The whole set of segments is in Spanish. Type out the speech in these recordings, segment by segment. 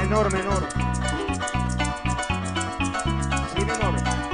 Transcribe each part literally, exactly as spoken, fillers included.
menor, menor. Sí, menor.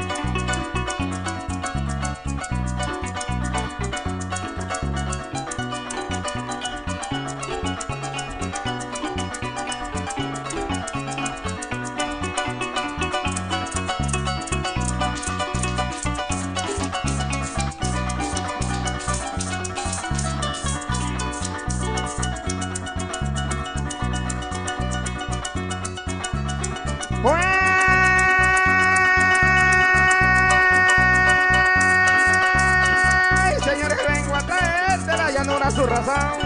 Su razón,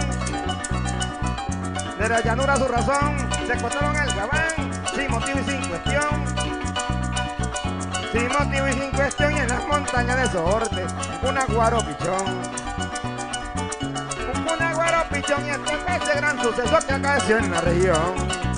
de la llanura su razón, se encontraron el gabán, sin motivo y sin cuestión, sin motivo y sin cuestión, y en las montañas de Sorte, un aguaro pichón, un aguaro pichón, y este fue ese gran suceso que acaeció en la región,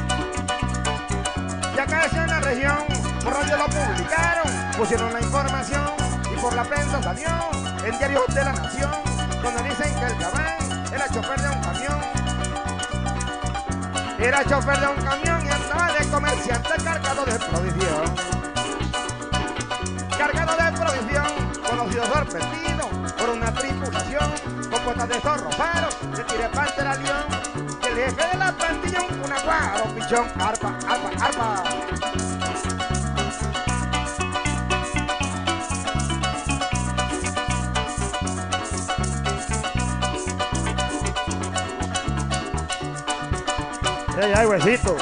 que acaeció en la región, por radio lo publicaron, pusieron la información, y por la prensa salió, en diarios de la nación, donde dicen que el gabán era chofer de un camión. Era chofer de un camión y andaba de comerciante cargado de provisión. Cargado de provisión, conocido sorprendido por una tripulación con botas de zorro faro, de tirepante era león. Que el jefe de la plantilla un aguaro pichón, arpa, arpa, arpa. Ay, ay, huesito.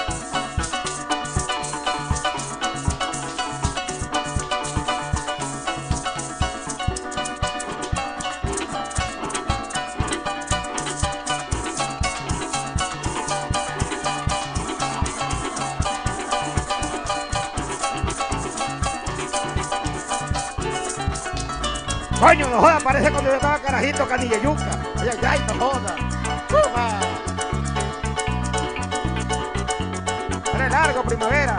Coño, no joda, parece cuando yo estaba carajito, canilla yuca. Ay, ay, ay, no joda. Toma. Largo, primavera.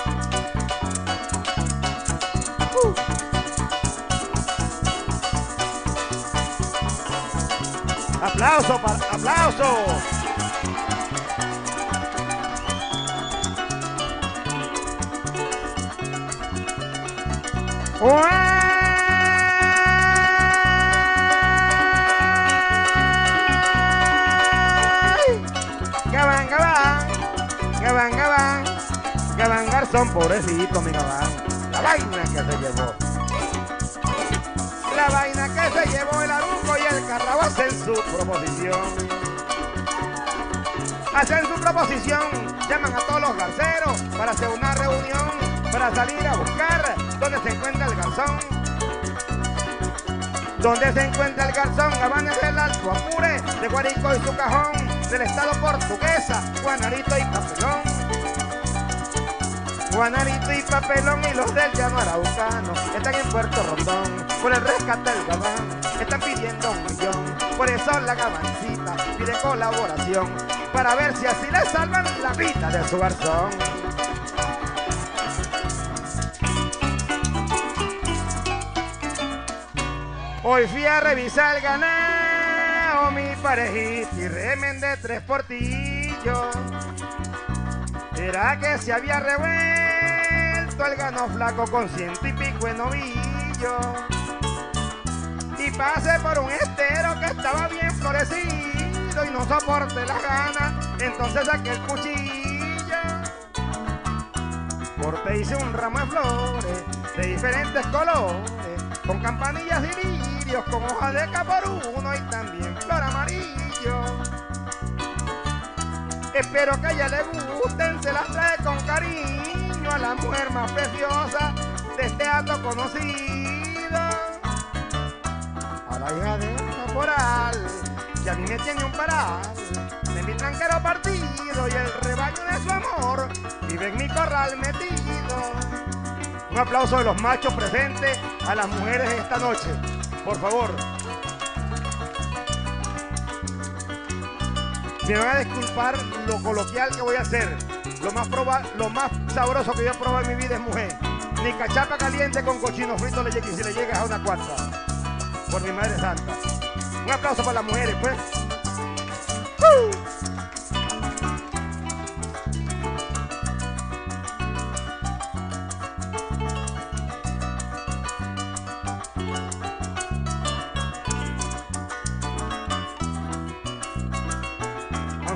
Uh. Aplauso, para, aplauso. Gabán, gabán, gabán, gabán. Gabán Garzón, pobrecito mi gabán, la vaina que se llevó, la vaina que se llevó el arunco y el carrabo hacen su proposición, hacen su proposición, llaman a todos los garceros para hacer una reunión, para salir a buscar donde se encuentra el garzón, donde se encuentra el garzón. Gabán es el Alto Apure, de Guarico y su cajón, del estado Portuguesa, Guanarito y Papelón. Guanarito y Papelón y los del llano araucano están en Puerto Rondón por el rescate del gabán, están pidiendo un millón, por eso la gabancita pide colaboración para ver si así le salvan la vida de su garzón. Hoy fui a revisar el ganado, mi parejita y remen de tres portillos. Era que se había revuelto el gano flaco con ciento y pico en novillo. Y pasé por un estero que estaba bien florecido y no soporté las ganas, entonces saqué el cuchillo. Corté, hice un ramo de flores de diferentes colores, con campanillas y lirios, con hojas de caporuno y también flor amarillo. Espero que a ella le gusten, se las trae con cariño a la mujer más preciosa de este hato conocido. A la hija de un caporal, que a mí me tiene un paral, de mi tranquero partido y el rebaño de su amor, vive en mi corral metido. Un aplauso de los machos presentes a las mujeres esta noche, por favor. Me van a disculpar lo coloquial que voy a hacer. Lo más, proba, lo más sabroso que yo he probado en mi vida es mujer. Ni cachapa caliente con cochino frito le llegue si le llegas a una cuarta. Por mi madre santa. Un aplauso para las mujeres, pues. ¡Uh!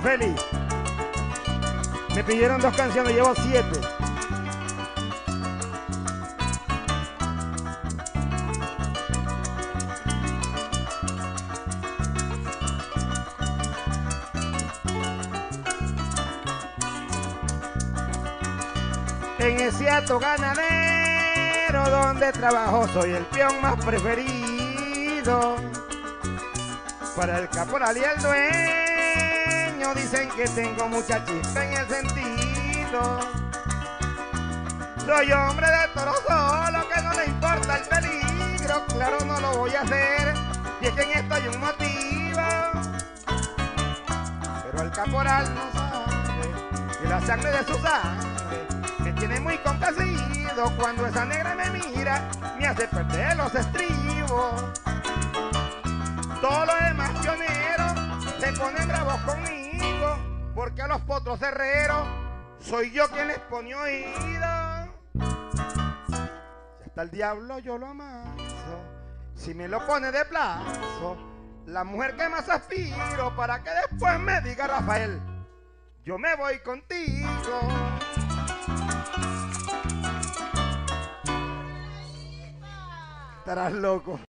Don Félix, me pidieron dos canciones, llevo siete. En ese hato ganadero donde trabajo soy el peón más preferido. Para el caporal y el dueño dicen que tengo mucha chispa en el sentido. Soy hombre de toro solo que no le importa el peligro. Claro, no lo voy a hacer y es que en esto hay un motivo. Pero el caporal no sabe que la sangre de su sangre me tiene muy complacido. Cuando esa negra me mira me hace perder los estribos. Todos los demás pioneros se ponen bravos conmigo porque a los potros herreros soy yo quien les pone oído. Si hasta el diablo yo lo amaso, si me lo pone de plazo, la mujer que más aspiro para que después me diga Rafael, yo me voy contigo. Estarás loco.